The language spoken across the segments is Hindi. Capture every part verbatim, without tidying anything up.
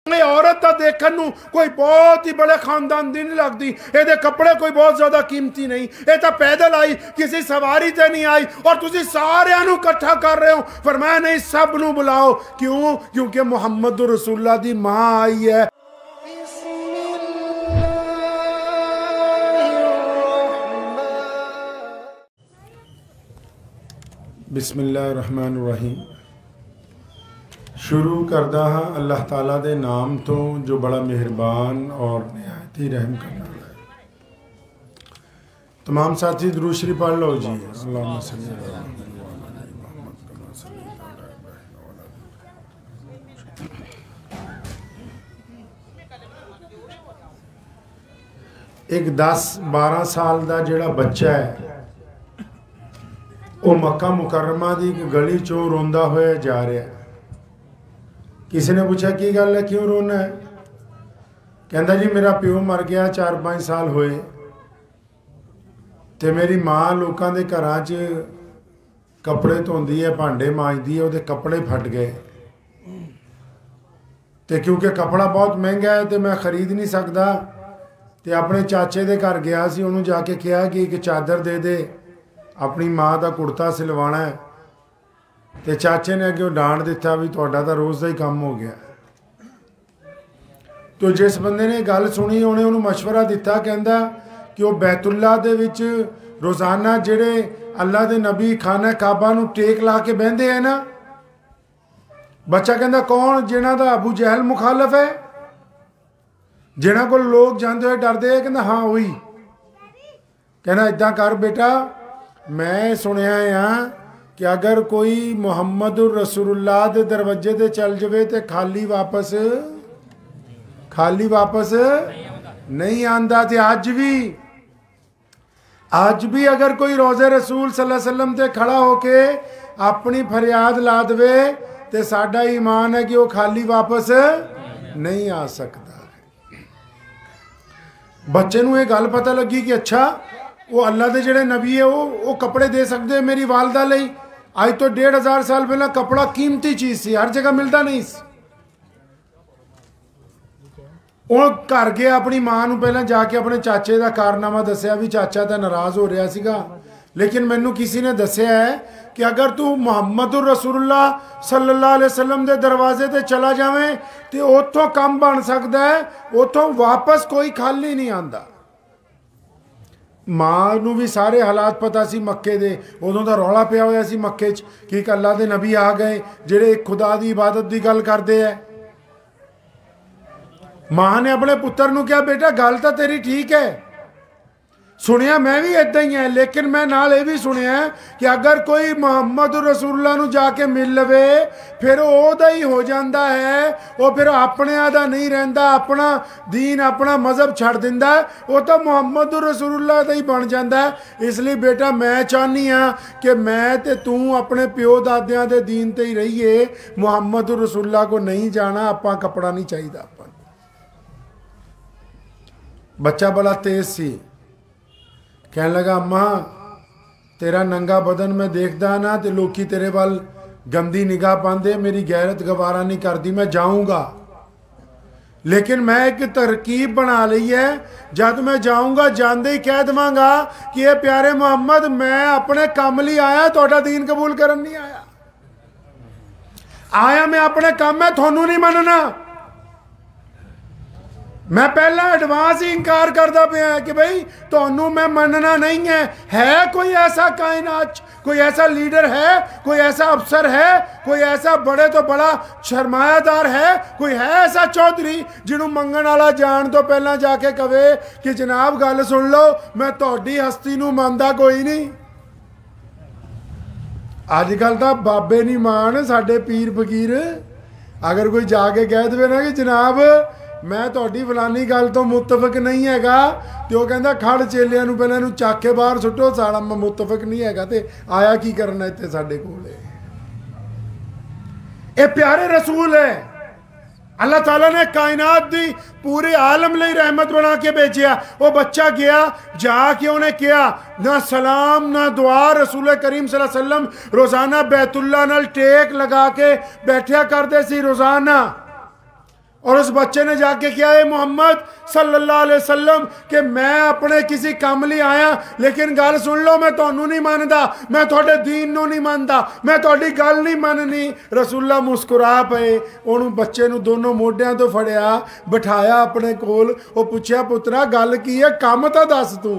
औरत का देखने नूं कोई बहुत ही बड़े खानदान दी नहीं लगती, ये कपड़े कोई बहुत ज्यादा कीमती नहीं, ये तो पैदल आई, किसी सवारी से नहीं आई, और तुसी सारियां नूं इकट्ठा कर रहे हो। फरमाया नहीं, सब नूं बुलाओ। क्यों? क्योंकि मुहम्मद रसूलुल्लाह दी मां आई है। बिस्मिल्लाहिर्रहमानिर्रहीम। शुरू करदा हाँ अल्लाह ताला दे नाम तो जो बड़ा मेहरबान और निहायत ही रहम करने वाला है। तमाम साथी दुरूद शरीफ पढ़ लो जी। अल्लाहुम्मा सल्ली अला मुहम्मद कमा सल्लैता अला इब्राहीम। एक दस बारह साल का जिहड़ा बच्चा है वो मक्का मुकरमा की गली चों रोंदा होया जा रहा है। किसी ने पूछा की गल है, क्यों रोना है? कहता जी मेरा प्यो मर गया, चार पाँच साल होए, तो मेरी माँ लोगों के घर च कपड़े धोंदी है, भांडे मांजदी है, वो कपड़े फट गए, तो क्योंकि कपड़ा बहुत महंगा है तो मैं खरीद नहीं सकता, तो अपने चाचे के घर गया सी, उन्होंने जाके कहा कि एक चादर दे दे, अपनी माँ का कुर्ता सिलवाना है। तो चाचे ने अगे डांट दिता भी तुहाडा तो रोज़ का ही काम हो गया। तो जिस बंदे ने गल सुनी उन्हें उन्होंने मशवरा दिता, कहता कि वह बैतुल्ला दे विच रोज़ाना जिहड़े अल्लाह के नबी खाना काबा नूं टेक ला के बहते हैं ना। बच्चा कहता कौन? जिन्हां दा अबू जहल मुखालफ है, जिन्हां कोल लोग जाते हुए डरते हैं। कहता हाँ वही। कहना इदा कर बेटा, मैं सुनिया हाँ कि अगर कोई मुहम्मद रसूलुल्लाह दे दरवाजे ते चल जाए तो खाली वापस खाली वापस नहीं आंदा। ते अज भी अज भी अगर कोई रोज़े रसूल सल्लल्लाहु अलैहि वसल्लम ते खड़ा होके अपनी फरियाद ला दे तो साडा ईमान है कि वो खाली वापस नहीं आ सकता। बच्चे नूं ये गल पता लगी कि अच्छा वो अल्लाह के जिहड़े नबी है वो वो कपड़े दे सकते हैं मेरी वालदा लई। आज तो डेढ़ हज़ार साल पहला कपड़ा कीमती चीज़ सी, हर जगह मिलता नहीं। वो घर गया, अपनी माँ नूं पहला जाके अपने चाचे का कारनामा दसिया भी चाचा तो नाराज़ हो रहा सीगा, लेकिन मैनू किसी ने दसिया है कि अगर तू मुहम्मद रसूलुल्लाह सल्लल्लाहु अलैहि वसल्लम के दरवाजे ते चला जावे तो उतों काम बन सकता है, उतों वापस कोई खाली नहीं आंदा। माँ नूं भी सारे हालात पता सी मक्के दे, उदों दा रौला पिया होया सी मक्के च कि एक अल्लाह दे नबी आ गए जिहड़े खुदा दी इबादत दी गल करदे है। माँ ने अपने पुत्र नूं कहा बेटा गल तो तेरी ठीक है, सुनिया मैं भी इदा ही है, लेकिन मैं नाल ये भी सुनिया कि अगर कोई मुहम्मद रसूलुल्लाह नूं जाके मिल लवे फिर ओदा ही हो जाता है, वो फिर अपने दा नहीं रहिंदा, अपना दीन अपना मजहब छड़ दिंदा, वो तो मुहम्मद रसूलुल्लाह दा ही बन जाता है। इसलिए बेटा मैं चाहनी हाँ कि मैं ते तू अपने प्यो दादियां दे दीन ते ही रहिए, मुहम्मद रसूलुल्लाह को नहीं जाना, आपां कपड़ा नहीं चाहिए। आपां बच्चा बड़ा तेज सी, कहने लगा अम्मा तेरा नंगा बदन मैं देखदा ना तो लोकी तेरे वाल गंदी निगाह पांदे, मेरी गैरत गवारा नहीं करती, मैं जाऊंगा, लेकिन मैं एक तरकीब बना ली है, जब मैं जाऊंगा जांदे ही कह देवांगा कि ये प्यारे मुहम्मद मैं अपने काम लिए आया, तुहाडा दीन कबूल करन नहीं आया, आया मैं अपने काम है, थानू नहीं मनना। मैं पहला एडवांस ही इनकार करता पाया कि भाई तो मैं मनना नहीं है। है कोई ऐसा कायनात, कोई ऐसा लीडर है, कोई ऐसा अफसर है, कोई ऐसा बड़े तो बड़ा शर्मायादार है, कोई है ऐसा चौधरी जिन्हों मंगन वाला जान तो पहला जाके कहे कि जनाब गल सुन लो मैं तुहाडी हस्ती नूं मनदा कोई नहीं। अजकल तो बाबे नहीं मान साडे पीर फकीर, अगर कोई जाके कह दे ना कि जनाब मैं तुहाडी फलानी गल तो मुतफक नहीं हैगा, तो वह कहता खड़ चेलियां नूं पहले नूं चक के बाहर सुट्टो, साड़ा मैं मुतफक नहीं हैगा ते आया की करना इत्थे साडे कोल। ये प्यारे रसूल है, अल्लाह ताला ने कायनात दी पूरे आलम लई रहमत बना के भेजिया। वो बच्चा गया जाके उन्हें किया ना सलाम ना दुआ, रसूल करीम सल्लल्लाहु अलैहि वसल्लम रोज़ाना बैतुल्ला नाल टेक लगा के बैठा करते सी रोज़ाना। और उस बच्चे ने जाके क्या है मोहम्मद सल्लल्लाहु अलैहि वसल्लम कि मैं अपने किसी काम लिए आया, लेकिन गल सुन लो, मैं तुहानू नहीं मानता, मैं थोड़े दीन नू नहीं मानता, मैं थोड़ी गल नहीं मननी। रसूलुल्लाह मुस्कुरा पे, उन्होंने बच्चे नू दोनों मोढियां तो फड़िया, बिठाया अपने कोल, वो पूछया पुत्रा गल की है, काम तो दस, तू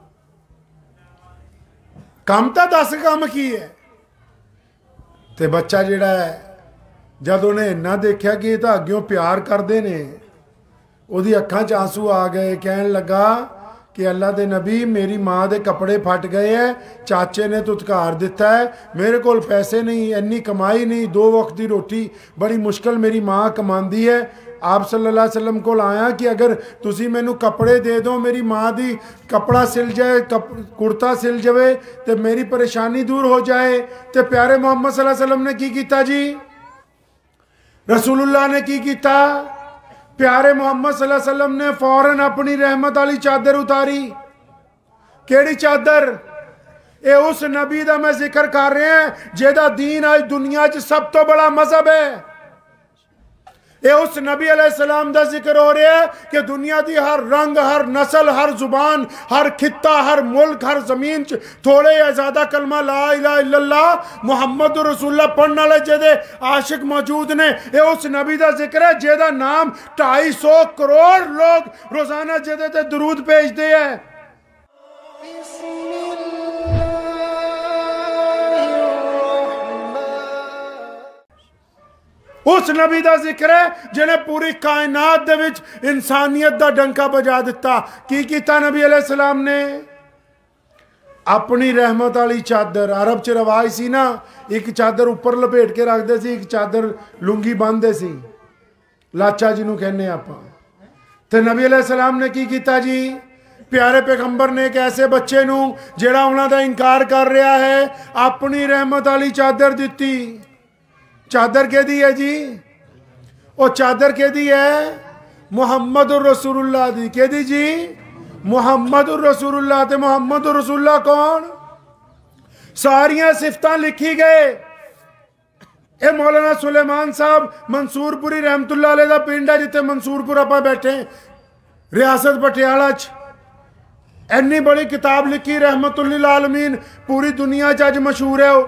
काम तो दस, काम की है। ते बच्चा जिहड़ा है जब उन्हें इन्ना देखा कि ये तो अग्यों प्यार करते ने, उहदी अखां च आंसू आ गए, कहन लगा कि अल्लाह दे नबी मेरी माँ के कपड़े फट गए है, चाचे ने तुतकार दिता है, मेरे को पैसे नहीं, इन्नी कमाई नहीं, दो वक्त की रोटी बड़ी मुश्किल मेरी माँ कमांदी है। आप सल्लल्लाहु अलैहि वसल्लम को आया कि अगर तुसी मैनू कपड़े दे दो, मेरी माँ दी कपड़ा सिल जाए, कप कुर्ता सिल जाए तो मेरी परेशानी दूर हो जाए। तो प्यारे मोहम्मद सल्लल्लाहु अलैहि वसल्लम ने की कीता जी, रसूलुल्लाह ने की कीता, प्यारे मोहम्मद सल्लल्लाहु अलैहि वसल्लम ने फौरन अपनी रहमत वाली चादर उतारी। केड़ी चादर? ये उस नबी दा मैं जिक्र कर रहा है जेदा दीन आज दुनिया च सब तो बड़ा मजहब है। ये उस नबी अलैहिस्सलाम दा जिक्र हो रहा है कि दुनिया की हर रंग, हर नस्ल, हर जुबान, हर खिता, हर मुल्क, हर जमीन च थोड़े या ज्यादा कलमा ला इलाहा इल्लल्लाह मुहम्मद रसूलुल्लाह पढ़ने वाले जेदे आशिक मौजूद ने। ये उस नबी का जिक्र है जेदा नाम ढाई सौ करोड़ लोग रोजाना जेदे ते दरूद भेजते हैं। उस नबी का जिक्र है जिन्हें पूरी कायनात दे विच इंसानियत का डंका बजा दिता। की कीता नबी अलैहिस्सलाम ने? अपनी रहमत वाली चादर, अरब च रवाज सी ना, एक चादर ऊपर लपेट के रखते सी, एक चादर लुंगी बांधते सी, लाचा जिन्हों कहने आपां। ते नबी अलैहिस्सलाम ने की कीता जी, प्यारे पैगंबर ने एक ऐसे बच्चे नूं जिहड़ा उन्हां दा इनकार कर रहा है, अपनी रहमत वाली चादर दिती। चादर कहदी है जी? वो चादर कहदी है मुहम्मद रसूलुल्लाह दी। कहदी जी मुहम्मद रसूलुल्लाह। ते मुहम्मद रसूलुल्लाह कौन? सारियां सिफतां लिखी गए। ये मौलाना सुलेमान साहब मंसूरपुरी रहमतुल्लाह अलैह दा पिंड है, जिथे मंसूरपुर आप बैठे रियासत पटियाला च। इन्नी बड़ी किताब लिखी रहमतुल्लिल आलमीन, पूरी दुनिया च अज मशहूर है।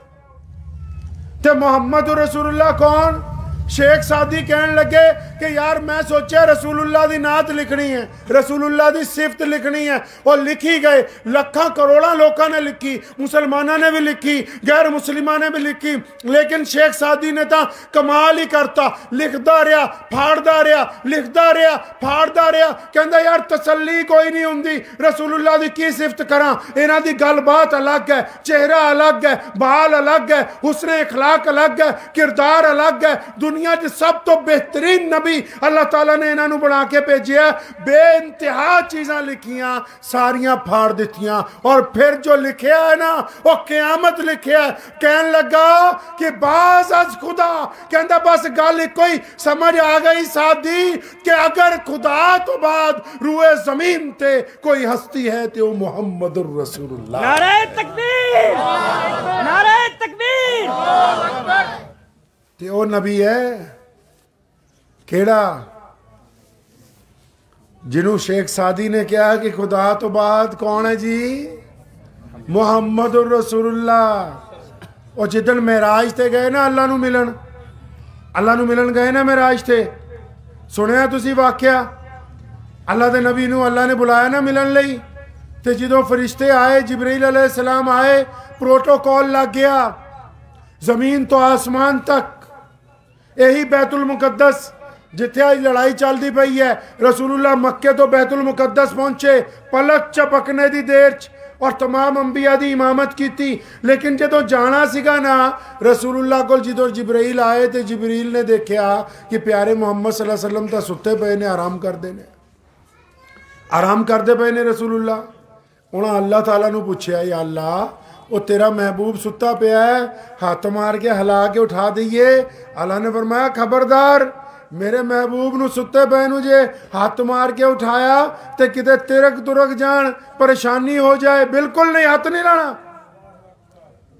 ते मोहम्मद रसूलुल्लाह कौन? शेख सादी कहन लगे कि यार मैं सोचा रसूलुल्लाह दी नात लिखनी है, रसूलुल्लाह दी सिफत लिखनी है, और लिखी गए। लखा करोड़ा लोगों ने लिखी, मुसलमानों ने भी लिखी, गैर मुसलिमा ने भी लिखी, लेकिन शेख सादी ने तो कमाल ही करता, लिखता रहा, फाड़ता रहा, लिखता रहा, फाड़ता रहा। कहता यार तसल्ली कोई नहीं होंगी, रसूलुल्लाह दी की सिफत करा, इन्हां दी गलबात अलग है, चेहरा अलग है, बाल अलग है, हुस्न इखलाक अलग है, किरदार अलग है। दुनिया सब तो बेहतरीन नबी अल्लाह ताला ने इन्हों बना के भेजा, बेइंतहा चीज़ां लिखियां, सारियां फाड़ दित्तियां, और फिर जो लिखिया है ना वो क़यामत लिखिया है। कहन लगा कि बाज अज खुदा, कहता बस गल कोई समझ आ गई सादी कि अगर खुदा तो बाद रूए जमीन ते कोई हस्ती है तो मुहम्मद रसूलुल्लाह। नारे तकबीर, नारे तकबीर। ते ओ नबी है केड़ा जिन्हों शेख सादी ने कहा कि खुदा तो बाद कौन है जी? मुहम्मद रसूलुल्लाह। और जिदन मेराज ते गए ना अल्लाह नू मिलन, अल्लाह नू मिलन गए ना मेराज ते, सुनिया तुसी वाकया? अल्लाह दे नबी नू अल्लाह ने बुलाया ना मिलन लई, ते जो फरिश्ते आए, जिब्रील अलैहिस्सलाम आए, प्रोटोकॉल लग गया जमीन तो आसमान तक। यही बैतुल मुकद्दस जिथे आज लड़ाई चलती पई है, रसूलुल्लाह मक्के तो बैतुल मुकद्दस पहुंचे पलक झपकने की देर च, और तमाम अंबिया की इमामत की थी। लेकिन जो जाना सीगा ना रसूलुल्लाह को, जो जिब्रील आए तो जिब्रील ने देखा कि प्यारे मुहम्मद सल्लल्लाहु अलैहि वसल्लम तो सुते पे ने, आराम करते हैं, आराम करते पे ने रसूलुल्लाह। उन्हें अल्लाह ताला नू पूछया, या अल्लाह वो तेरा महबूब सुता पिया है, हाथ मार के हिला के उठा दईए? अल्लाह ने फरमाया खबरदार, मेरे महबूब नू सुते पे नू जे हाथ मार के उठाया तो किते तिरक तुरक जान, परेशानी हो जाए, बिल्कुल नहीं, हाथ नहीं लाना।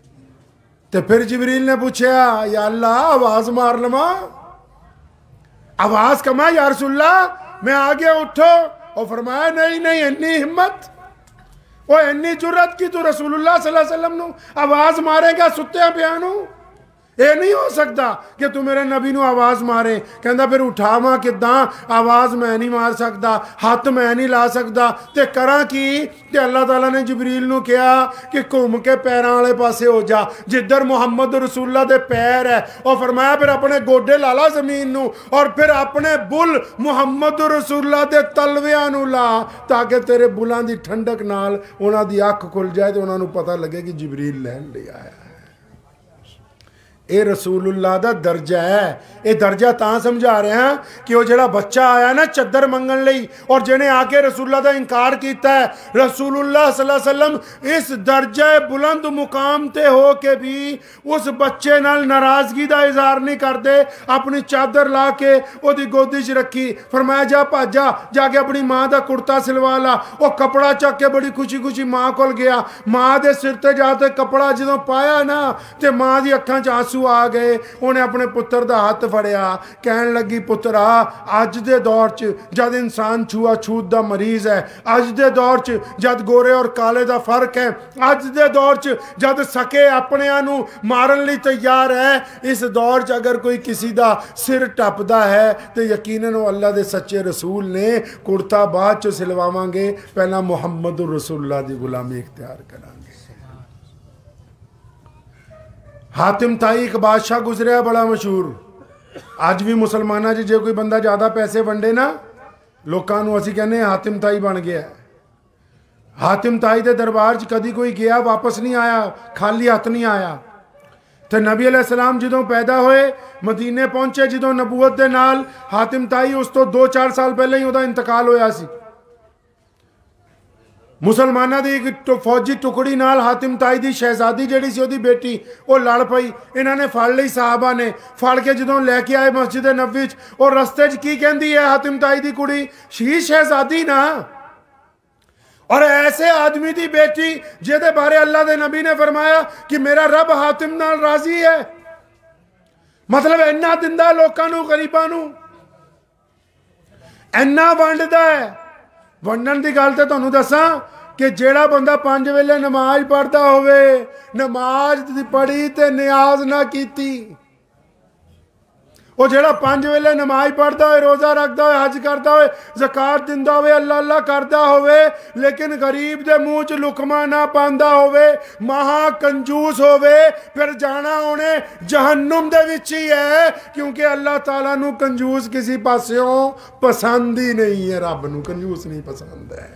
तो फिर जिब्रील ने पूछा, या अल्लाह आवाज मार लवा? आवाज कमा, या रसूलल्लाह मैं आ गया, उठो। और फरमाया नहीं नहीं, इन्नी हिम्मत, वो इन्नी जुर्रत की तू रसूलुल्लाह सल्लल्लाहु अलैहि वसल्लम नू आवाज मारेगा सुत्ते पिया नू? ये नहीं हो सकता कि तू मेरे नबी नू आवाज मारे। कहता फिर उठावा किदां? आवाज मैं नहीं मार सकता, हाथ मैं नहीं ला सकता, ते करा की? ते अल्लाह ताला ने जिबरील नू कहा कि घूम के पैरों वाले पासे हो जा, जिधर मुहम्मद रसूलुल्लाह दे पैर है। और फरमाया फिर अपने गोडे ला ला जमीन नू, और फिर अपने बुल मुहम्मद रसूलुल्लाह दे तलवियां नू ला, ताकि तेरे बुलां दी ठंडक नाल उन्हां दी अख खुल जाए तो उन्हां नू पता लगे कि जिबरील लैन ले आया। ये रसूलुल्लाह दा दर्जा है। ये दर्जा तां समझा रहे हैं कि वो जड़ा बच्चा आया ना चद्दर मंगन लई, और जिन्हें आके रसूलुल्लाह दा इनकार किया है, रसूलुल्लाह सल्लल्लाहु अलैहि वसल्लम इस दर्जे बुलंद मुकाम ते हो के भी उस बच्चे नाल नाराजगी दा इजहार नहीं करते। अपनी चादर ला के ओदी गोदी च रखी, फरमाया जा भाजा जाके अपनी माँ का कुर्ता सिलवा ला। वो कपड़ा चक के बड़ी खुशी खुशी माँ को गया, माँ के सिर ते जाते कपड़ा जो पाया ना, तो माँ की अखां च आंसू आ गए। उन्हें अपने पुत्र का हाथ फड़िया, कहन लगी पुत्रा अज दे दौर च जब इंसान छुआ छूत का मरीज है, अज दे दौर च जब गोरे और काले का फर्क है, अज दे दौर च जब सके अपने नू मारन लई तैयार है, इस दौर च अगर कोई किसी का सिर टपदा है तो यकीनन वो अल्लाह के सच्चे रसूल ने। कुर्ता बाद च सिलवावांगे, पहला मुहम्मद रसूलुल्लाह की गुलामी इख्तियार करांगे। हातिम ताई एक बादशाह गुजरिया बड़ा मशहूर, अज भी मुसलमाना जो कोई बंदा ज़्यादा पैसे वंडे ना, लोगों को असीं कहने हातिम ताई बन गया। हातिम ताई के दरबार च कभी कोई गया वापस नहीं आया, खाली हथ नहीं आया। तो नबी अलैहिस्सलाम जो पैदा होए मदीने पहुंचे, जो नबूवत के नाल हातिम ताई उस तो दो चार साल पहले ही उसका इंतकाल होया सी। मुसलमाना की एक फौजी टुकड़ी नाल हातिम ताई की शहजादी जी सी ओदी बेटी वो लड़ पई। इन्होंने फड़ ली, साहबा ने फड़ के जो लैके आए मस्जिद नबी च, और रस्ते च की कहती है हातिम ताई की कुड़ी, शी शहजादी ना। और ऐसे आदमी की बेटी जिहदे बारे अल्लाह के नबी ने फरमाया कि मेरा रब हातिम नाल राजी है। मतलब इन्ना दिंदा लोकां नू, गरीबां नू इन्ना वंडदा है। वंडन की गल तो तुहानूं दसां कि जेड़ा बंदा पांच वेले नमाज पढ़ता होवे, नमाज पढ़ी ते नियाज ना कीती, वो जेड़ा पांच वेले नमाज पढ़ता हो, रोज़ा रखता हो, हज करता हो, ज़कात दिंदा हो, अल्लाह अल्लाह करता होवे, लेकिन गरीब दे मुँह च लुकमा ना पांदा होवे, महा कंजूस होवे, फिर जाना उन्हें जहन्नुम दे विच ही है। क्योंकि अल्लाह ताला नू कंजूस किसी पास्यों पसंद ही नहीं है, रब नू कंजूस नहीं पसंद है।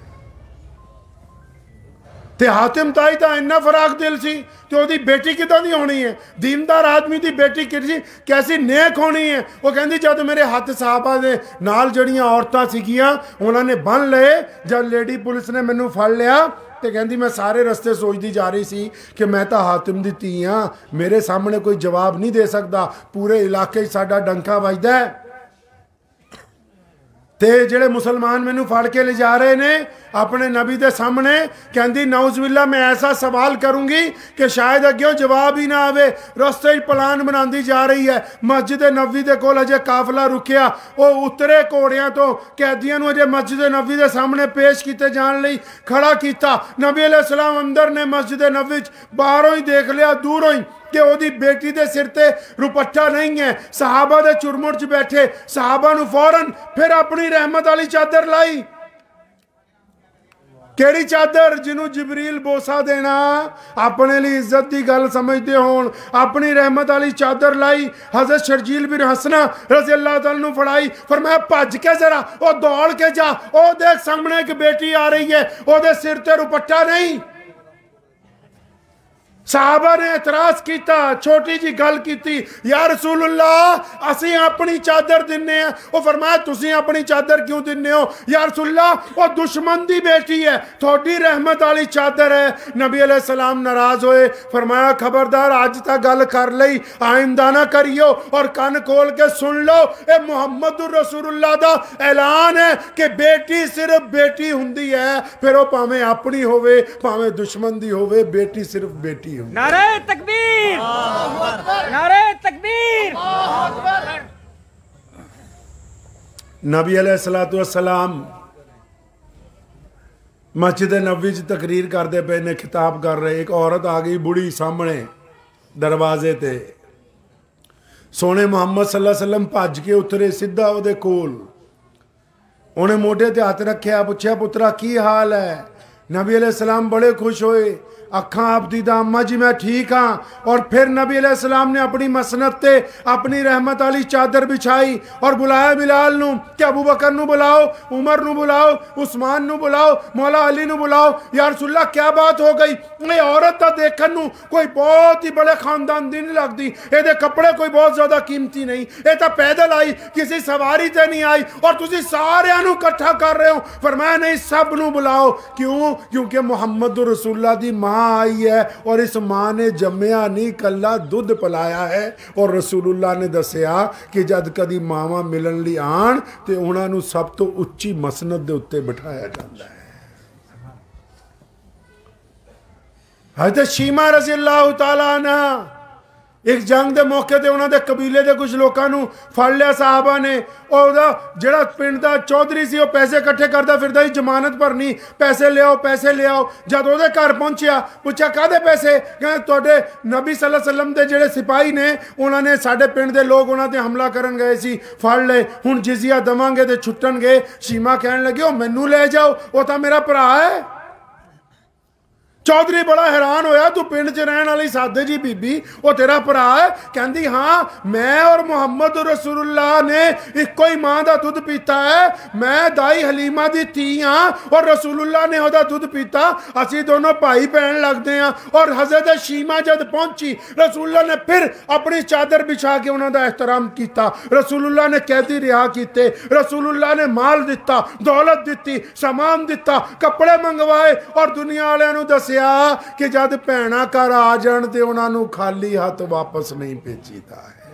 ते हातिम ताई तो इन्ना फराक दिल सी, तो ओदी बेटी किदां दी होनी है? दीनदार आदमी की बेटी किसी कैसी नेक होनी है। वो कहती जब मेरे हाथ साहबा दे नाल जड़ियां औरतां सीगियां उन्होंने बन लए, जब लेडी पुलिस ने मैनू फड़ लिया तो कहती मैं सारे रस्ते सोचती जा रही सी कि मैं तो हातिम दी धी हाँ, मेरे सामने कोई जवाब नहीं दे सकता, पूरे इलाके साडा डंका वजदा है। ते जेड़े मुसलमान मैनू फड़ के ले जा रहे ने अपने नबी के सामने, कहती नौज़बिल्ला मैं ऐसा सवाल करूंगी कि शायद अगे जवाब ही ना आवे। रस्ते प्लान बनाती जा रही है, मस्जिद नबी के कोल अजे काफिला रुकिया, वो उतरे घोड़ियां तो कैदियों अजे मस्जिद नबी के सामने पेश किए जाने लई खड़ा किया। नबी अलैहिस्सलाम अंदर ने मस्जिद नबी बाहरों ही देख लिया, दूरों ही कि ओदी बेटी दे सिर ते रुपट्टा नहीं है। सहाबा दे चुरमुट च बैठे, सहाबा नू फौरन फिर अपनी रहमत वाली चादर लाई। केड़ी चादर? जिन्हों जिबरील बोसा देना अपने लिए इज्जत की गल समझते होन, अपनी रहमत वाली चादर लाई। हजरत शर्जील बिन हसना रज़ी अल्लाह तआला नू फड़ाई, फरमाया भज के जरा ओ दौड़ के जा, ओ देख सामने एक बेटी आ रही है, ओदे सिर ते रुपट्टा नहीं। साहबा ने एतराज किया, छोटी जी गल की, या रसूलुल्लाह असी अपनी चादर दिन्ने हैं। वो फरमाया तुसी अपनी चादर क्यों दिन्ने हो? या रसूलुल्लाह वो दुश्मन दी बेटी है, थोड़ी रहमत वाली चादर है। नबी अलैहिस्सलाम नाराज होए, फरमाया खबरदार अज तक गल कर लई, आइंदा ना करियो, और कान खोल के सुन लो, ए मुहम्मद रसूलुल्लाह दा ऐलान है कि बेटी सिर्फ बेटी हुंदी है, फिर वो भावें अपनी होवे भावें दुश्मन दी होवे, बेटी सिर्फ बेटी। नारे तकबीर, नारे तकबीर। नबी अलैहिस्सलातु वस्सलाम मस्जिद नबवी च तकरीर करते पे ने, खिताब कर रहे। एक औरत आ गई बुढ़ी सामने दरवाजे ते। सोने मुहम्मद सल्लल्लाहु अलैहि वसल्लम भज के उतरे सीधा ਉਹਦੇ कोल। उन्हें मोढे ते हथ रखिया, पूछा पुत्रा की हाल है। नबी अलैहिस्सलाम बड़े खुश होए। अखा आप दी दा अम्मा जी मैं ठीक हाँ। और फिर नबी अलैहिस्सलाम ने अपनी मसनत ते अपनी रहमत वाली चादर बिछाई और बुलाया बिलाल नू कि अबू बकर नू बुलाओ, उमर नू बुलाओ, उस्मान नू बुलाओ, मौला अली नू बुलाओ। या रसूलल्लाह क्या बात हो गई। ये औरत तो देखन नू कोई बहुत ही बड़े खानदान दी नहीं लगती, ये कपड़े कोई बहुत ज्यादा कीमती नहीं, ये तो पैदल आई, किसी सवारी ते नहीं आई और तुसी सारे नू इकट्ठा कर रहे हो। फरमाया नहीं, सब नू बुलाओ। क्यों? क्योंकि मुहम्मद रसूलुल्लाह दी मां आई है और इस मां ने जम्मिया नहीं, कला दुध पिलाया है। और रसूलुल्लाह ने दसिया कि जद कदी मावां मिलन लई आण ते उन्हां नू सब तो उच्ची मसनद दे उत्ते बिठाया जाता है। हज़रत शीमा रज़ी अल्लाह तआला अन्हा एक जंग के मौके ते उन्हां दे कबीले के कुछ लोगों को फड़ लिया साहबा ने। और जिहड़ा पिंड दा चौधरी सी, पैसे इकट्ठे करता फिरदा ही, जमानत भरनी, पैसे ले आओ पैसे ले आओ। जब उहदे घर पहुंचिया, पूछा काहदे पैसे? कहंदे तुहाडे नबी सल्लल्लाहु अलैहि वसल्लम दे जिहड़े सिपाही ने, उन्होंने साडे पिंड दे लोग उन्हां ते हमला करन गए सी, फड़ ले, हुण जिजिया दवांगे ते छुट्टणगे। शीमा कहण लगी ओ मैनू ले जाओ, वो तो मेरा भरा है। चौधरी बड़ा हैरान होया, तू पिंड च रहने वाली सादे जी बीबी, वो तेरा भरा है? कहती हाँ, मैं और मुहम्मद रसूलुल्लाह ने इको ही मां का दुध पीता है। मैं दाई हलीमा की धी हाँ और रसूलुल्लाह ने वह दुध पीता। असी दोनों भाई बहन लगते हैं। और हजरत शीमा जब पहुंची, रसूलुल्लाह ने फिर अपनी चादर बिछा के उन्होंने एहतराम किया। रसूलुल्लाह ने कैदी रिहा किए, रसूलुल्लाह ने माल दिता, दौलत दी, सामान दिता, कपड़े मंगवाए और दुनिया वाले नूं दस कि जब भैणा घर आ जान ते उन्होंने खाली हाथ वापस नहीं भेजीदा है।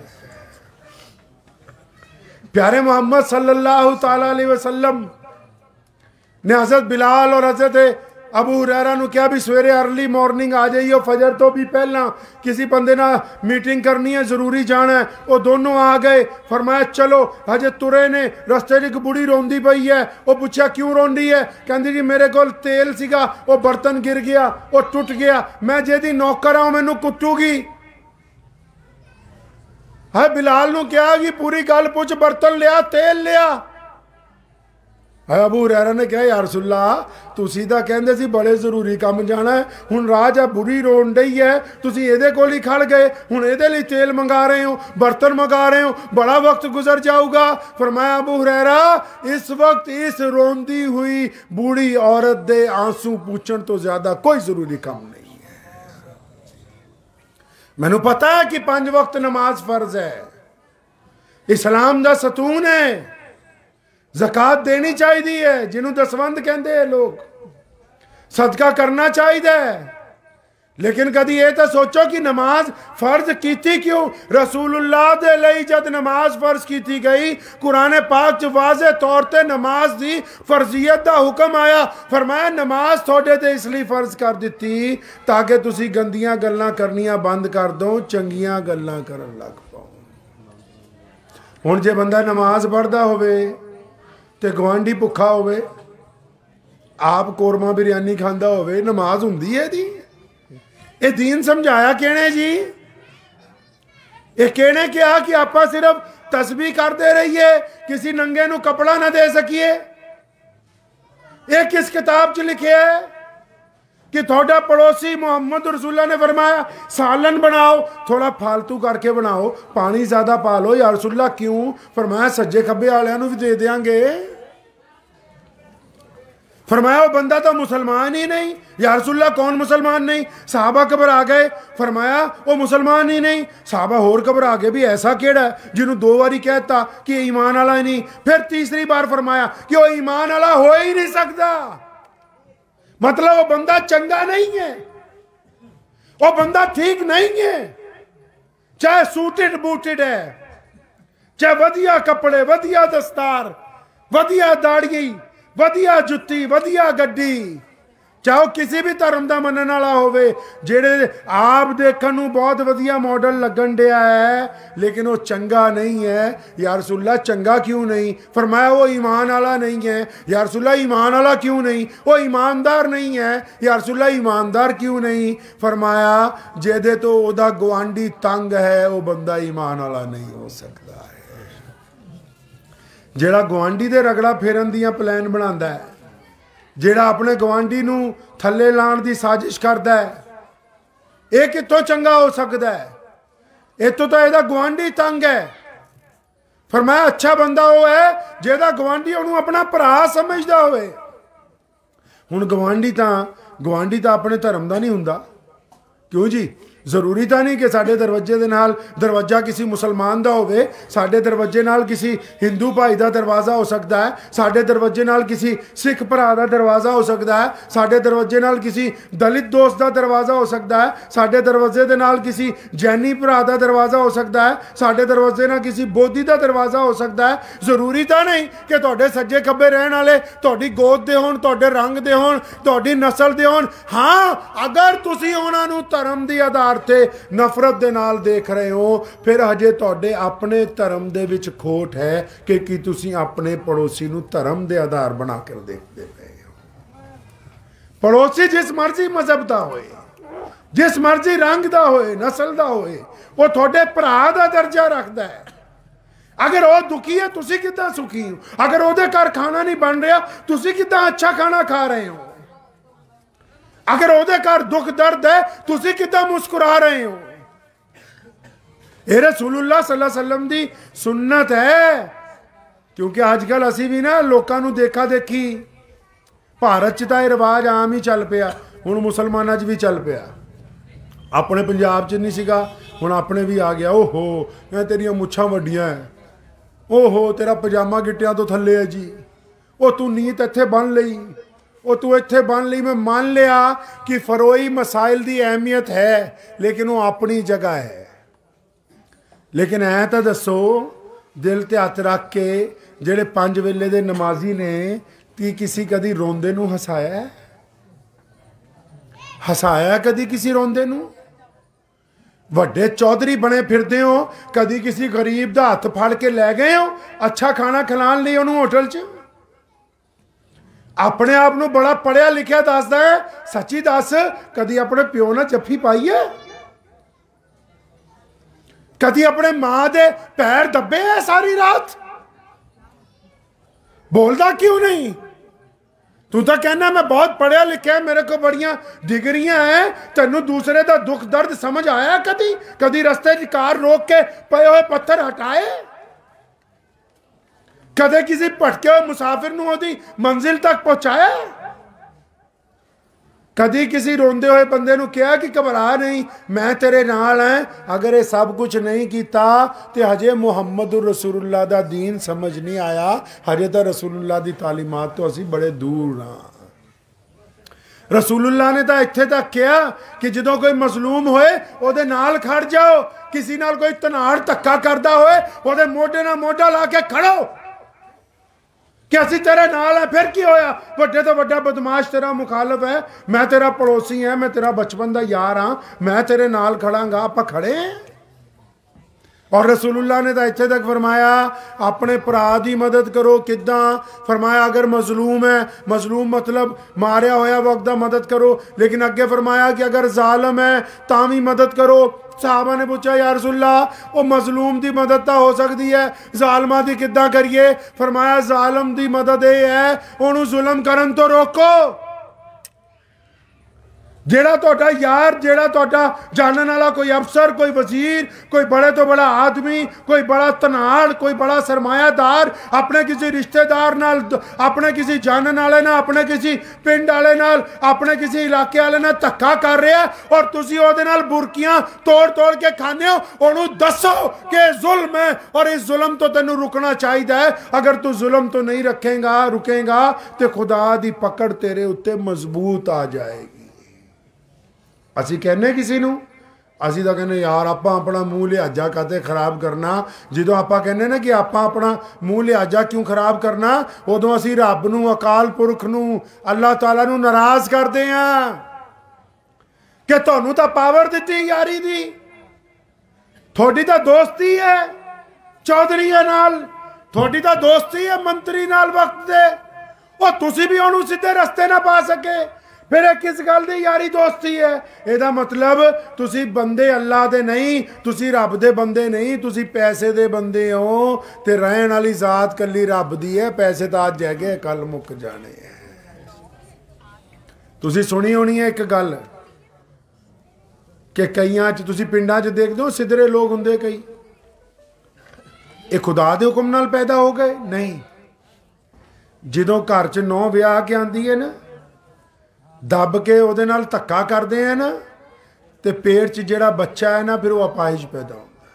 प्यारे मोहम्मद सल्लल्लाहु ताला अलैहि वसल्लम ने हजरत बिलाल और हजरत अबू हुरैरा नू क्या भी सवेरे अर्ली मॉर्निंग आ जाइए, फजर तो भी पहला किसी बंदे ना मीटिंग करनी है, जरूरी जाना है। वो दोनों आ गए। फरमाया चलो। हजे तुरे ने, रस्ते एक बुढ़ी रोंदी पई है। वो पूछा क्यों रोंदी है? कहती जी मेरे को तेल सीगा, वो बर्तन गिर गया, वो टूट गया, मैं जेदी नौकर आऊं मैनू कुटूगी। है बिलाल नू कहा कि पूरी गल पुछ, बर्तन लिया, तेल लिया। है अबू हुरैरा ने कहा या रसूलल्लाह तुसी तां कहंदे सी बड़े जरूरी काम जाना है, हुण राज आ बुरी रोन डई है, तुसी इहदे कोल ही खड़ गए, हुण इहदे लई तेल मंगा रहे हो, बर्तन मंगा रहे हो, बड़ा वक्त गुजर जाऊगा। फरमाया अबू हुरैरा इस वक्त इस रोंदी हुई बूढ़ी औरत दे आंसू पूछण तो ज्यादा कोई जरूरी काम नहीं है। मैनू पता है कि पांच वक्त नमाज फर्ज है, इस्लाम दा सतून है, ज़कात देनी चाहिए है, जिन्हों दसवंध कहते हैं लोग, सदका करना चाहिए। लेकिन कभी ये तो सोचो कि नमाज फर्ज की थी क्यों? रसूलुल्लाह दे लई जद नमाज फर्ज की थी गई, कुरान पाक च वाज़े तौर ते नमाज दी फर्जियत दा हुक्म आया। फरमाया नमाज थोड़े ते इसलिए फर्ज कर दी ताकि तुसी गंदियां गल्लां करनियां बंद कर दो, चंगियां गल्लां करन लग पाओ। हुण जे बंदा नमाज पढ़दा होवे ते गवांढी भुखा होवे, आप कोरमा बिरयानी खांदा होवे, नमाज हुंदी है दी? ये दीन समझाया किने जी? ये किने कहा कि आप सिर्फ तस्बीह करते रहिए, किसी नंगे नू कपड़ा ना दे सकिए? ये किस किताब च लिखे है कि थोड़ा पड़ोसी मोहम्मद रसूलुल्लाह ने फरमाया सालन बनाओ, थोड़ा फालतू करके बनाओ, पानी ज्यादा पा लो। या रसूलुल्लाह क्यों? फरमाया सज्जे खब्बे वालियां नू भी दे देंगे। फरमाया वो बंदा तो मुसलमान ही नहीं। या रसूलुल्लाह कौन मुसलमान नहीं? साहबा घबरा गए। फरमाया वो मुसलमान ही नहीं। साहबा होर घबरा गए भी ऐसा केड़ा है जिन्होंने दो बारी कहता कि ईमान वाला ही नहीं, फिर तीसरी बार फरमाया कि वो ईमान वाला हो ही नहीं सकता। मतलब वो बंदा चंगा नहीं है, वो बंदा ठीक नहीं है, चाहे सूटेड बूटेड है, चाहे वधिया कपड़े, वधिया दस्तार, वधिया दाढ़ी, वधिया जुत्ती, वधिया गड्डी, चाहे वो किसी भी धर्म का मनने वाला होवे, जेड़े आप देखने नूं बहुत वधिया मॉडल लगन दिया है लेकिन वो चंगा नहीं है। या रसूलुल्लाह चंगा क्यों नहीं? फरमाया वो ईमान वाला नहीं है। या रसूलुल्लाह ईमान वाला क्यों नहीं? वो ईमानदार नहीं है। या रसूलुल्लाह ईमानदार क्यों नहीं? फरमाया जेदे तो ओदा गवांडी तंग है वो बंदा ईमान वाला नहीं हो सकता है। जेड़ा गवांडी दे रगड़ा फेरन दियां प्लान बनांदा है, जेड़ा अपने गवांडी नूं थल्ले लाण दी साजिश करदा है, ये कितों चंगा हो सकता है? इतों तो यदा गवांडी तंग है। फरमाया अच्छा बंदा वो है जेदा गवांडी उन्होंने अपना भरा समझदा होवे। हुण गवांडी तां गवांडी तां अपने धर्म दा नहीं हुंदा। क्यों जी? जरूरी तो नहीं कि साडे दरवाजे दे नाल दरवाजा किसी मुसलमान दा होवे, साडे दरवाजे नाल किसी हिंदू भाई दा दरवाजा हो सकता है, साडे दरवाजे नाल किसी सिख भरा दा दरवाजा हो सकता है, साडे दरवाजे नाल किसी दलित दोस्त दा दरवाजा हो सकता है, साडे दरवाजे दे नाल किसी जैनी भरा दा दरवाजा हो सकता है, साडे दरवाजे नाल किसी बोधी दा दरवाजा हो सकता है। जरूरी तो नहीं कि तुहाडे सज्जे खब्बे रहण वाले तुहाडी गोद दे होण, तुहाडे रंग दे होण, तुहाडी नस्ल दे होण। हाँ, अगर तुसीं उहनां नूं धर्म दी आधार ते नफरत दे नाल देख रहे हो फिर हजे तुहाडे अपने धर्म दे विच खोट है कि की तुसीं अपने पड़ोसी नूं धर्म दे आधार बना कर देखते पे हो। पड़ोसी जिस मर्जी मजहब दा होए, जिस मर्जी रंग दा होए, नस्ल दा होए, वो तुहाडे भरा दा दर्जा रखदा है। अगर वो दुखी है तुसीं किदां सुखी हो? अगर उहदे घर खाना नहीं बन रहा तुसीं किदां अच्छा खाना खा रहे हो? अगर उहदे घर दुख दर्द है तुसीं किदां मुस्कुरा रहे हो? ये रसूलुल्लाह सल्लल्लाहु अलैहि वसल्लम दी सुन्नत है। क्योंकि अजकल असी भी ना लोगों को देखा देखी, भारत च तां ये रिवाज आम ही चल पिया, हुण मुसलमानां च भी चल पिया। अपने पंजाब च नहीं सीगा, हुण अपने भी आ गया। ओहो मैं तेरियां मुच्छां वड्डियां है, ओहो तेरा पजामा गिट्टियां तो थल्ले है जी, ओ तू नीत इत्थे बन लई, वो तू इत्थे बन ली। मैं मान लिया कि फरोई मसाइल की अहमियत है लेकिन वो अपनी जगह है। लेकिन ऐ तो दसो दिल ते हथ रख के जेड़े पंज वेले दे नमाजी ने की किसी कदी रोंदे नूं हसाया है? हसाया कदी किसी रोंदे नूं? वड्डे चौधरी बने फिरदे हो, कदी किसी गरीब दा हथ फड़ के लै गए हो अच्छा खाना खिलाने लई उहनूं होटल च? अपने आप को बड़ा पढ़िया लिखिया दसदा है, सच्ची दस कदी अपने प्यो ने जफ्फी पाई है? कदी अपने मां दे पैर दबे है सारी रात? बोलता क्यों नहीं? तू तो कहना मैं बहुत पढ़िया लिखिया, मेरे को बड़ियां डिग्रियां हैं, तेनू दूसरे का दुख दर्द समझ आया कदी? कदी रस्ते च कार रोक के पे हुए पत्थर हटाए? कदे किसी भटके हुए मुसाफिर नूं ओदी मंजिल तक पहुंचाया? कदी किसी रोंदे हुए बंदे नूं कहा कि घबरा नहीं मैं तेरे नाल हैं? अगर ये सब कुछ नहीं किया तो हजे मुहम्मद रसूलुल्लाह दा दीन समझ नहीं आया, हजे तो रसूलुल्लाह दी तालीमात तो असी बड़े दूर हाँ। रसूलुल्लाह ने तो इत्थे तक कहा कि जो कोई मजलूम होए ओदे नाल खड़ जाओ, किसी नाल कोई तनाड़ धक्का करता होए ओदे मोढे नाल मोढा ला के खड़ो कि असी तेरे नाल है। फिर की होया? वड्डे तो वड्डा बदमाश तेरा मुखालफ है, मैं तेरा पड़ोसी है, मैं तेरा बचपन का यार हाँ, मैं तेरे नाल खड़ांगा। आप खड़े हैं? और रसूलुल्लाह ने तो इत्थे तक फरमाया अपने भरा की मदद करो। किदां? फरमाया अगर मजलूम है, मजलूम मतलब मारिया होया वक्त मदद करो, लेकिन अगे फरमाया कि अगर जालिम है तां भी मदद करो। साहबा ने पूछा या रसूलल्लाह वो मजलूम की मदद तो हो सकती है, जालमा की किदां करिए? फरमाया जालिम की मदद ये है उन्होंने जुल्म करन तो रोको। जेड़ा तोड़ा यार, जेड़ा तोड़ा जानने वाला कोई अफसर, कोई वजीर, कोई बड़े तो बड़ा आदमी, कोई बड़ा तनाड़, कोई बड़ा सरमायादार अपने किसी रिश्तेदार नाल, अपने किसी जानने वाले नाल, अपने किसी पिंड वाले नाल, अपने किसी इलाके वाले नाल धक्का कर रहा है और तुसी ओहदे नाल बुरकियां तोड़ तोड़ के खाने हो, उन्होंने दसो कि जुल्म है और इस जुल्म तो तेनू रुकना चाहिए है। अगर तू जुल्म तो नहीं रखेगा रुकेगा तो खुदा दी पकड़ तेरे उत्ते मजबूत आ जाएगी। असी कहने किसी नू ਅਸੀਂ ਤਾਂ ਕਹਿੰਦੇ ਯਾਰ ਆਪਾਂ ਆਪਣਾ ਮੂੰਹ ਲਿਹਾਜ਼ਾ ਕਾਤੇ ਖਰਾਬ ਕਰਨਾ। ਜਦੋਂ ਆਪਾਂ ਕਹਿੰਦੇ ਨਾ ਕਿ ਆਪਾਂ ਆਪਣਾ ਮੂੰਹ ਲਿਹਾਜ਼ਾ ਕਿਉਂ ਖਰਾਬ ਕਰਨਾ, ਉਦੋਂ ਅਸੀਂ ਰੱਬ ਨੂੰ, ਅਕਾਲ ਪੁਰਖ ਨੂੰ, ਅੱਲਾਹ ਤਾਲਾ ਨੂੰ ਨਾਰਾਜ਼ ਕਰਦੇ ਹਾਂ ਕਿ ਤੁਹਾਨੂੰ ਤਾਂ ਪਾਵਰ ਦਿੱਤੀ ਯਾਰੀ ਦੀ, ਤੁਹਾਡੀ ਤਾਂ ਦੋਸਤੀ ਹੈ ਚੌਧਰੀਆਂ ਨਾਲ, ਤੁਹਾਡੀ ਤਾਂ ਦੋਸਤੀ ਹੈ ਮੰਤਰੀ ਨਾਲ ਵਕਤ ਦੇ, ਉਹ ਤੁਸੀਂ ਵੀ ਉਹਨੂੰ ਸਿੱਧੇ ਰਸਤੇ ਨਾ ਪਾ ਸਕੇ, फिर किस गल दी यारी दोस्ती है? ਇਹਦਾ मतलब तुसी बंदे अल्लाह दे नहीं, तुसी रब दे बंदे नहीं, तुसी पैसे दे बंदे हो ते रहन वाली जात कली रब दी है। पैसे तो अज है कल मुक जाने है। तुसी सुनी होनी है एक गल कि कईयां च तुसी पिंडां च देखदे हो सिद्धरे लोग हुंदे कई, ये खुदा दे हुक्म नाल पैदा हो गए नहीं। जदों घर च नौ विआह के आंदी है ना, दब के ਉਹਦੇ ਨਾਲ ਧੱਕਾ ਕਰਦੇ हैं ना, तो पेट च ਜਿਹੜਾ बच्चा है ना फिर वो अपाहिज पैदा होता।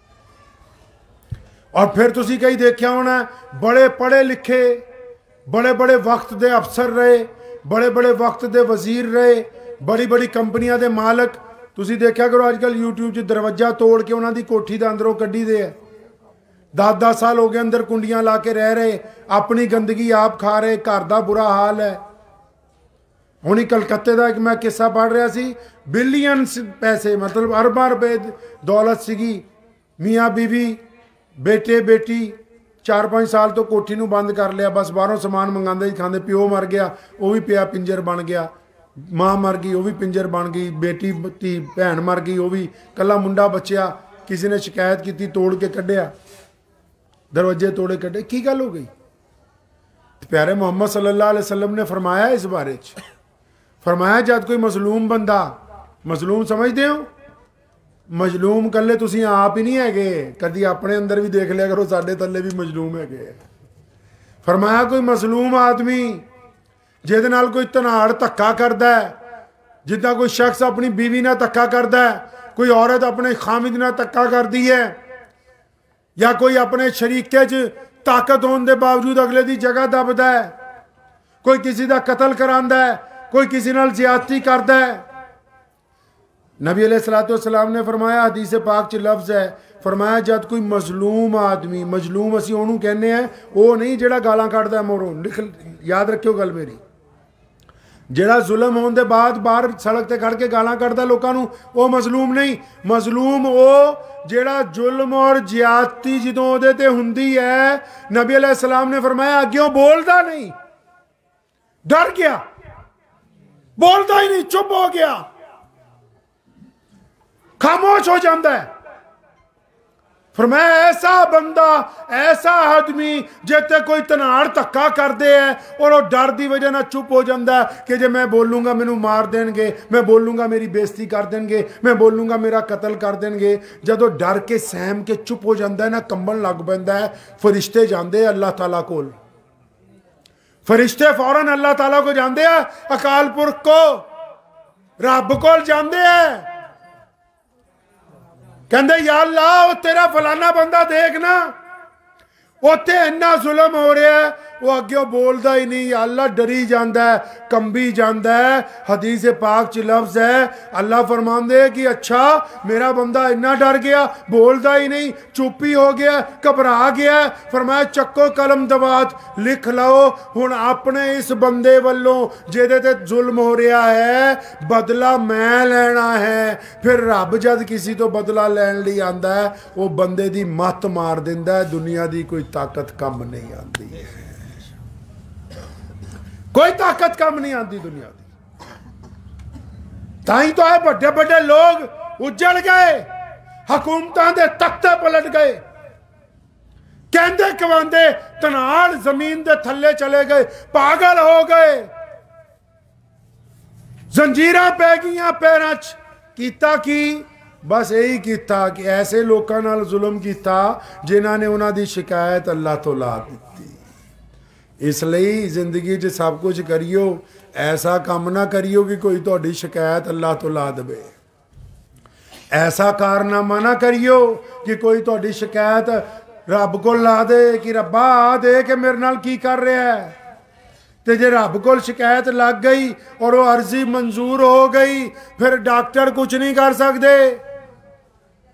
और फिर तुसी कई देखा होना बड़े पढ़े लिखे, बड़े बड़े वक्त दे अफसर रहे, बड़े बड़े वक्त दे वजीर रहे, बड़ी बड़ी कंपनियां दे मालक। तुसी देखा करो अजकल यूट्यूब च दरवाजा तोड़ के उन्होंने कोठी के अंदरों कड्ढी दे है। दस दस साल हो गए अंदर कुंडियां ला के रह रहे, अपनी गंदगी आप खा रहे, घर का बुरा हाल है। हुणी कलकत्ते का एक मैं किस्सा पढ़ रहा सी, बिलियंस पैसे मतलब अरबां रुपए दौलत सीगी, मियाँ बीवी बेटे बेटी चार पाँच साल तो कोठी नूं बंद कर लिया, बस बाहरों समान मंगाते ही खाते। प्यो मर गया वो भी पिया पिंजर बन गया, माँ मर गई वो भी पिंजर बन गई, बेटी धी भैन मर गई वो भी, कला मुंडा बचिया। किसी ने शिकायत की तोड़ के कढ़िया, दरवाजे तोड़े कढ़े, की गल हो गई? प्यारे मोहम्मद सल्लल्लाहु अलैहि वसल्लम ने फरमाया इस बारे च, फरमाया जब कोई मजलूम बंदा, मजलूम समझते हो, मजलूम कल्ले तुसी आप ही नहीं है, कभी अपने अंदर भी देख लिया करो साडे थल्ले भी मजलूम है। फरमाया कोई मजलूम आदमी जिहदे नाल कोई धनाड़ धक्का करदा है, जिद्दां कोई शख्स अपनी बीवी नाल धक्का करदा है, कोई औरत अपने खामिद नाल धक्का करदी है, या कोई अपने शरीके च ताकत होने के बावजूद अगले की जगह दबदा है, कोई किसी का कतल करांदा है, कोई किसी नाल ज्यादती करता है। नबी अलैहिस्सलातु वस्सलाम ने फरमाया, हदीस पाक च लफ्ज़ है, फरमाया जब कोई मजलूम आदमी, मजलूम असी ओनू कहने हैं वो नहीं जेड़ा गालां कढ़दा है मोरों, लिख याद रखियो गल मेरी, जेड़ा जुल्म होने के बाद बाहर सड़क ते खड़ के गालां कढ़दा लोकां नू, वो मजलूम नहीं। मजलूम वो जेड़ा जुल्म और ज्यादती जदों ओहदे ते हुंदी है, नबी अलैहिस्सलाम ने फरमाया अग्यों बोलदा नहीं, डर गया, बोलता ही नहीं, चुप हो गया, खामोश हो जाता है। फरमाया ऐसा बंदा, ऐसा आदमी जिते कोई धनाड़ धक्का करते हैं और वो डर की वजह ना चुप हो जाता है कि जे मैं बोलूँगा मैनू मार देंगे, मैं बोलूँगा मेरी बेइज्जती कर देंगे, मैं बोलूँगा मेरा कतल कर देंगे। जदों डर के सहम के चुप हो जाता है ना, कंबन लग पैंदा है, फरिश्ते जाते अल्लाह ताला कोल, फरिश्ते फौरन अल्लाह ताला को जाते हैं, अकाल पुरख को, रब को जाते हैं, कहते या अल्लाह वो तेरा फलाना बंदा देखना उत्थे इन्ना जुल्म हो रहा है, वो अगे बोलता ही नहीं, अल्लाह डरी जाता है, कंबी जाता है। हदीस पाक च लफ्ज है, अल्लाह फरमांदे कि अच्छा मेरा बंदा इन्ना डर गया, बोलता ही नहीं, चुप ही हो गया, घबरा गया। फरमाया चक्को कलम दबात, लिख लो हुण अपने इस बंदे वल्लों जिहदे ते जुल्म हो रहा है बदला मैं लेना है। फिर रब जद किसी तो बदला लैण लई आंदा है, वो बंदे दी मत मार दिंदा है, दुनिया दी कोई ताकत कम नहीं आती है, कोई ताकत कम नहीं आती दुनिया की। ताई तो है बड़े बड़े लोग उजड़ गए, हुकूमतां दे तख्ते पलट गए, कहंदे कवांदे धनाड़ जमीन दे थल्ले चले गए, पागल हो गए, जंजीरां पै गईयां पैरां च। कीता की? बस यही किया कि ऐसे लोगों नाल जुल्म किया जिन्हां ने उन्हां दी शिकायत अल्लाह तो ला दी। इसलिए जिंदगी च सब कुछ करियो, ऐसा काम ना करियो कि कोई तुहाडी शिकायत अल्लाह तो ला दे, ऐसा कारनामा ना करियो कि कोई तुहाडी शिकायत रब को ला दे कि रब्बा आ दे कि मेरे नाल की कर रहा है। तो जे रब को शिकायत लग गई और वो अर्जी मंजूर हो गई, फिर डॉक्टर कुछ नहीं कर सकते।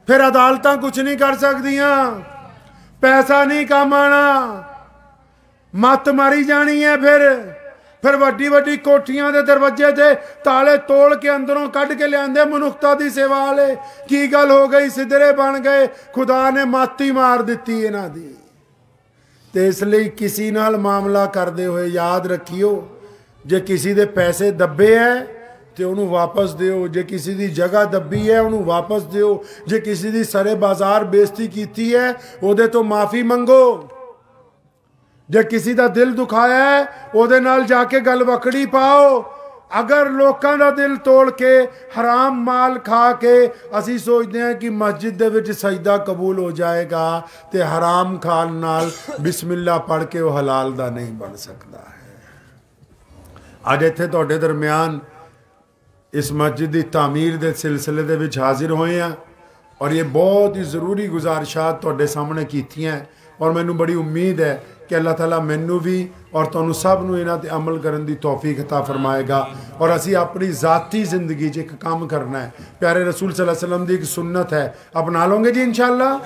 फिर अदालतां कुछ नहीं कर सकदियां, पैसा नहीं काम आना, मत मारी जानी है। फिर फिर वड्डी वड्डी कोठियां दे दरवाजे ते ताले तोड़ के अंदरों कढ़ के लियांदे मनुखता दी सेवा वाले। की गल हो गई, सिदरे बन गए, खुदा ने माती मार दिती इन्हां दी। ते इसलिए किसी नाल मामला करदे होए याद रखियो, जे किसी दे पैसे दब्बे है तो उन्होंने वापस दियो, जे किसी दी जगह दब्बी है उन्होंने वापस दियो, जे किसी दी सरे बाजार बेइज्जती कीती है उहदे तो माफ़ी मंगो, जे किसी दा दिल दुखाया है उहदे नाल जाके गल वकड़ी पाओ। अगर लोगों का दिल तोड़ के हराम माल खा के असी सोचते हैं कि मस्जिद दे विच सजदा कबूल हो जाएगा, तो हराम खान नाल बिस्मिल्ला पढ़ के वह हलाल दा नहीं बन सकता है। अज इत्थे तुहाडे दरम्यान इस मस्जिद की तामीर के सिलसिले दे विच हाजिर होए हैं और ये बहुत ही ज़रूरी गुजारिशात तुहाडे सामने कीतियां हैं और मैनू बड़ी उम्मीद है कि अल्लाह ताला मैनू भी और तुहानू सब नू इन्हां ते अमल करन दी तौफीक अता फरमाएगा। और असी अपनी ज़ाती ज़िंदगी च एक काम करना है, प्यारे रसूल सल्लल्लाहु अलैहि वसल्लम दी एक सुन्नत है, अपना लोगे जी इंशाअल्लाह।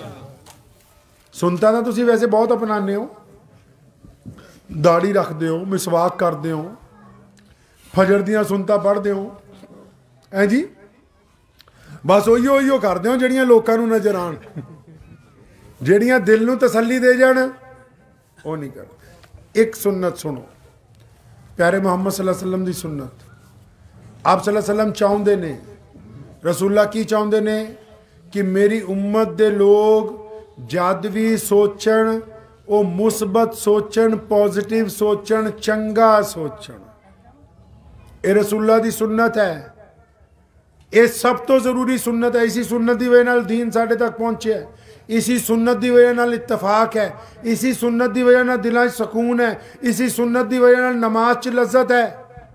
सुनता तो तुसी वैसे बहुत अपनाने हो, दाढ़ी रखते हो, मिसवाक करते हो, फजर दियाँ सुनता पढ़ते हो, है जी, बस उहियो उहियो करते हो जड़ियाँ लोगों नू नज़र आन, जड़ियाँ दिल नू तसल्ली दे जान, वो नहीं करते। एक सुन्नत सुनो, प्यारे मुहम्मद सल्लल्लाहु अलैहि वसल्लम दी सुन्नत। आप सल्लल्लाहु अलैहि वसल्लम चाहुंदे ने, रसूलुल्लाह की चाहुंदे ने कि मेरी उम्मत दे लोग जद भी सोचण वो मुस्बत सोचण, पॉजिटिव सोचण, चंगा सोचण। ये रसूलुल्लाह दी सुन्नत है, ये सब तो जरूरी सुन्नत है। इसी सुन्नत की वजह नाल दीन साढ़े तक पहुँचे है, इसी सुन्नत की वजह नाल इत्तफाक है, इसी सुन्नत की वजह नाल दिलों च सकून है, इसी सुन्नत की वजह नाल नमाज च लज्जत है।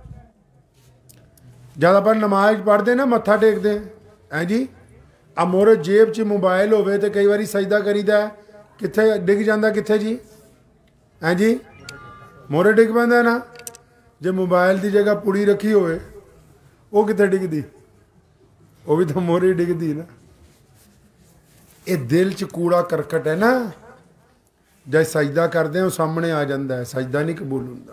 जब आप नमाज पढ़ते ना मत्था टेकते हैं जी, आ मोरे जेब च मोबाइल होवे तो कई बार सजदा करीदा है, कित्थे डिग जाता, कित्थे जी, हैं जी, मोरे डिग पैंदा ना। जे मोबाइल की जगह पुड़ी रखी होवे वो कित्थे डिगदी, वो भी तो मोरे डिगदी ना। ये दिल च कूड़ा करकट है ना, जब सजदा करते हैं सामने आ जाता है, सजदा नहीं कबूल होता।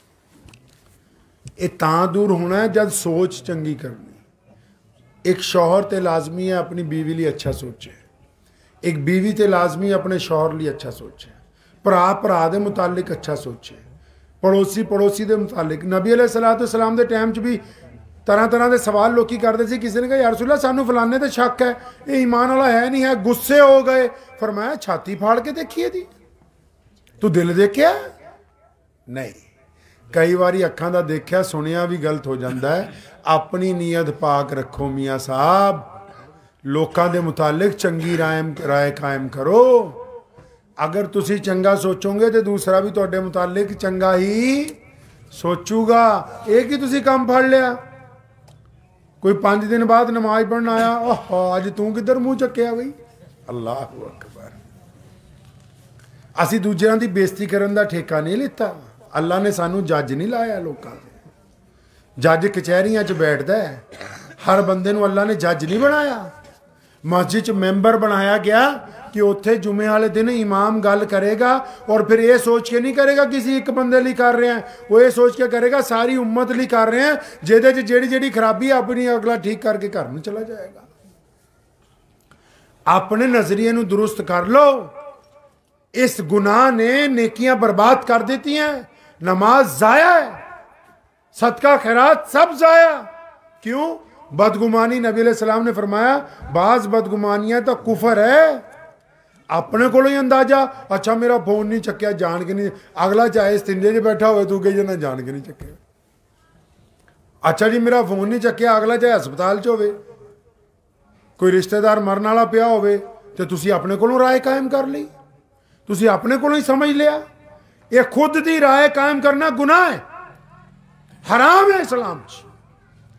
ये तां दूर होना है जब सोच चंगी करनी। एक शौहर ते लाजमी है अपनी बीवी लिए अच्छा सोचे, एक बीवी ते लाजमी अपने शौहर लिए अच्छा सोचे, भरा भरा दे मुतालिक अच्छा सोचे, पड़ोसी पड़ोसी के मुतालिक। नबी अलैहिस्सलाम के टाइम च भी तरह तरह के सवाल लोग करते थे। किसी ने कहा यार रसूलल्लाह सानू फलाने तो शक है, ये ईमान वाला है नहीं है, गुस्से हो गए। फरमाया छाती फाड़ के देखिए दी, तू दिल देखिया नहीं। कई बारी अखां दा देखिया सुनिया भी गलत हो जाता है। अपनी नीयत पाक रखो मियाँ साहब, लोगों के मुतालिक चंगी राय राय कायम करो। अगर तुसी चंगा सोचोगे तो दूसरा भी तुहाडे मुतालिक चंगा ही सोचूगा। एक ही तुसी काम फड़ लिया, कोई पांच दिन बाद नमाज पढ़न आया, ओह अज तू किधर मुँह चक्या बई, अल्लाह अकबर। असी दूसरों की बेइज्जती करने का ठेका नहीं लिता। अल्लाह ने सानू जज नहीं लाया, लोगों जज कचहरियां च बैठता है, हर बंदे नू अल्लाह ने जज नहीं बनाया। मस्जिद च मैंबर बनाया गया कि उत्थे जुमे वाले दिन इमाम गल करेगा और फिर ये सोच के नहीं करेगा किसी एक बंदे लिए कर रहे हैं, वो ये सोच के करेगा सारी उम्मत लिए कर रहे हैं, जेदे च जेड़ी जेड़ी खराबी अपनी अगला ठीक करके घर में चला जाएगा। अपने नजरिए नू दुरुस्त कर लो। इस गुनाह ने नेकियां बर्बाद कर देती हैं, नमाज जाया है, सदका खैरात सब जाया। क्यों? बदगुमानी। नबी अलैहि सलाम ने फरमाया बाज बदगुमानियां तो कुफर है। अपने को ही अंदाजा, अच्छा मेरा फोन नहीं चक्या जान के नहीं, अगला चाहे इस तिंजे च बैठा हो तू कही जाना जान के नहीं चक्या। अच्छा जी मेरा फोन नहीं चक्या, अगला चाहे हस्पताल च होवे, कोई रिश्तेदार मरन वाला पिया होवे ते तुसी अपने को राय कायम कर ली, तुसी अपने को ही समझ लिया। ये खुद की राय कायम करना गुनाह है, हराम है इस्लाम च।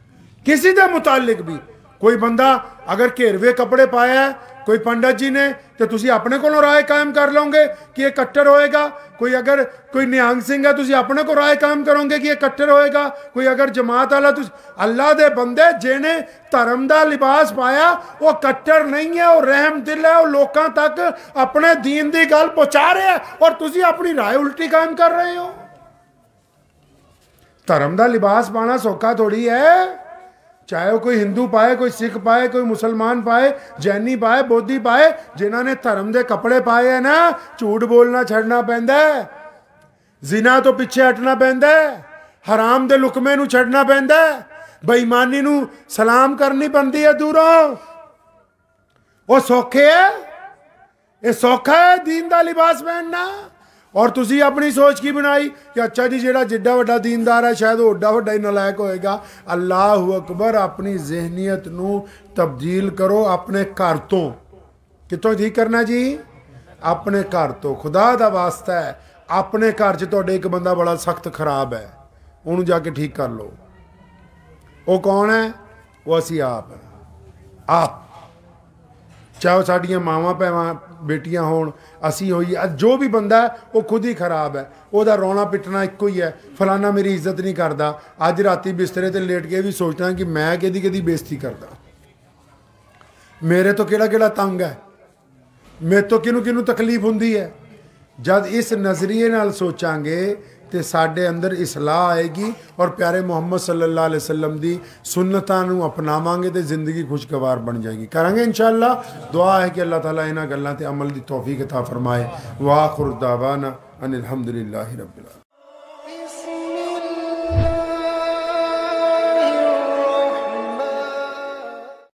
किसी के मुतालिक भी कोई बंदा अगर घेरवे कपड़े पाया है, कोई पंडित जी ने तो तुसी अपने को राय कायम कर लोगे कि ये कट्टर होएगा। कोई अगर कोई निहंग सिंह है तुसी अपने को राय कायम करोगे कि ये कट्टर होएगा। कोई अगर जमात वाला तुसी अल्लाह दे बंदे जिन्हें धर्म का लिबास पाया वो कट्टर नहीं है, वो रहम दिल है, वो लोगों तक अपने दीन की गल पहुंचा रहे हैं और तुसी अपनी राय उल्टी कायम कर रहे हो। धर्म का लिबास पाना सौखा थोड़ी है। चाहे वो कोई हिंदू पाए, कोई सिख पाए, कोई मुसलमान पाए, जैनी पाए, बोधी पाए, जिन्होंने धर्म के कपड़े पाए है ना, झूठ बोलना छड़ना पैंदा है, जिना तो पिछे हटना पैंदा है, हराम दे लुकमे नू छड़ना पैंदा है, बेईमानी नू सलाम करनी पैंदी है दूरों। वो सौखे है, ये सौखा है दीन का लिबास पहनना। और तुसी अपनी सोच की बनाई कि अच्छा जी जेड़ा जिड्डा वड्डा दीनदार है शायद वो ओड्डा वड्डा ही नलायक होएगा। अल्लाह अकबर, अपनी जहनीयत नू तब्दील करो अपने घर तो। कितों ठीक करना जी? अपने घर तो। खुदा दा वास्ता है, अपने घर च तुहाडे एक बंदा बड़ा सख्त खराब है, उन्होंने जाके ठीक कर लो। वो कौन है? वो असी आप है। आप चाहे साड़ियाँ मावां भैवां बेटियां होण, असी होई, जो भी बंदा है वो खुद ही खराब है। वह रोना पिटना एको ही है, फलाना मेरी इज्जत नहीं करता। अज राती बिस्तरे ते लेट के भी सोचना कि मैं किहदी किहदी बेइज्जती करदा, मेरे तो किहड़ा किहड़ा तंग है, मेरे तो किनू किनू तकलीफ हुंदी है। जब इस नज़रिए नाल सोचांगे तो साडे अंदर इसलाह आएगी और प्यारे मुहम्मद सल्लल्लाहु अलैहि वसल्लम दी सुन्नतां नूं अपनावांगे तो जिंदगी खुशगवार बन जाएगी। करांगे इंशाअल्लाह। दुआ है कि अल्लाह ताला इन्हां गल्लां ते अमल दी तौफीक अता फरमाए। व आखिर दावाना अनिल हम्दुलिल्लाहि रब्बिल आलमीन।